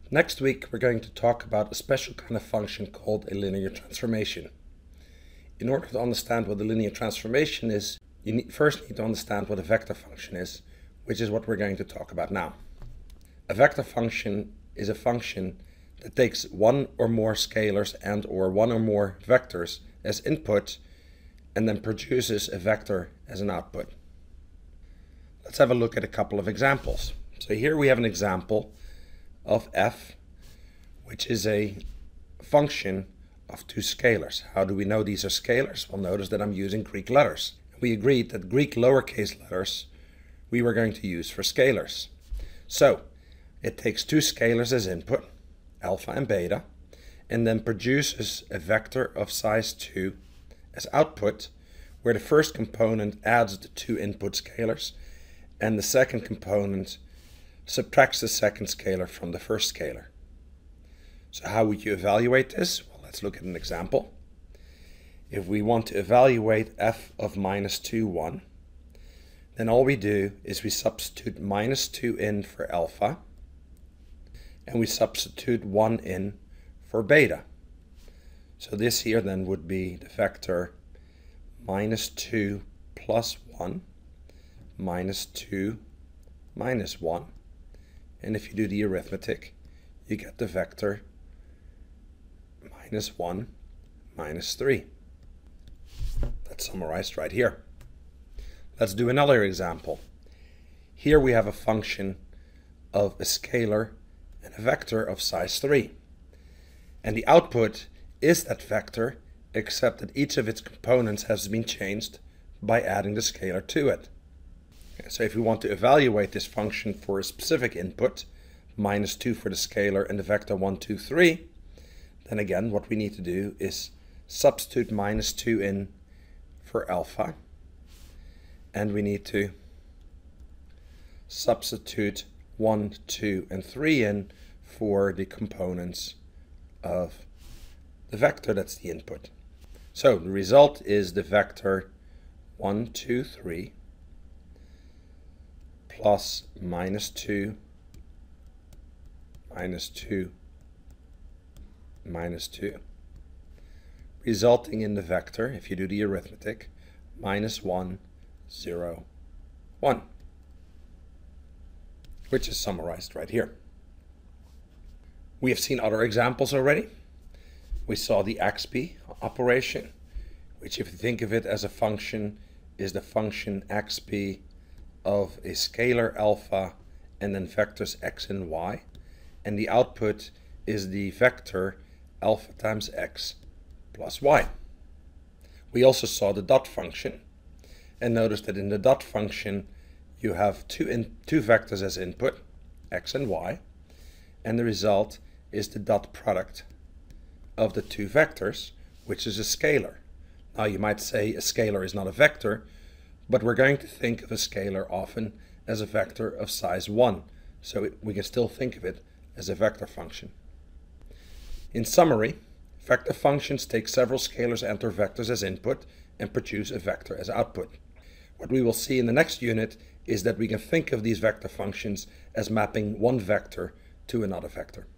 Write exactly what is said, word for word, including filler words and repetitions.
Next week we're going to talk about a special kind of function called a linear transformation. In order to understand what a linear transformation is, you need, first need to understand what a vector function is, which is what we're going to talk about now. A vector function is a function that takes one or more scalars and or one or more vectors as input and then produces a vector as an output. Let's have a look at a couple of examples. So here we have an example of f, which is a function of two scalars. How do we know these are scalars? Well, notice that I'm using Greek letters. We agreed that Greek lowercase letters we were going to use for scalars. So it takes two scalars as input, alpha and beta, and then produces a vector of size two as output, where the first component adds the two input scalars and the second component subtracts the second scalar from the first scalar. So how would you evaluate this? Well, let's look at an example. If we want to evaluate f of minus two, one, then all we do is we substitute minus two in for alpha, and we substitute one in for beta. So this here then would be the vector minus two plus one, minus two minus one. And if you do the arithmetic, you get the vector minus one minus three. That's summarized right here. Let's do another example. Here we have a function of a scalar and a vector of size three. And the output is that vector, except that each of its components has been changed by adding the scalar to it. So if we want to evaluate this function for a specific input, minus two for the scalar and the vector one, two, three, then again what we need to do is substitute minus two in for alpha, and we need to substitute one, two, and three in for the components of the vector that's the input. So the result is the vector one, two, three plus minus two, minus two, minus two, resulting in the vector, if you do the arithmetic, minus one, zero, one, which is summarized right here. We have seen other examples already. We saw the A X P operation, which if you think of it as a function, is the function A X P of a scalar alpha and then vectors x and y, and the output is the vector alpha times x plus y. We also saw the dot function, and notice that in the dot function you have two, in, two vectors as input, x and y, and the result is the dot product of the two vectors, which is a scalar. Now you might say a scalar is not a vector, but we're going to think of a scalar often as a vector of size one, so it, we can still think of it as a vector function. In summary, vector functions take several scalars and or vectors as input and produce a vector as output. What we will see in the next unit is that we can think of these vector functions as mapping one vector to another vector.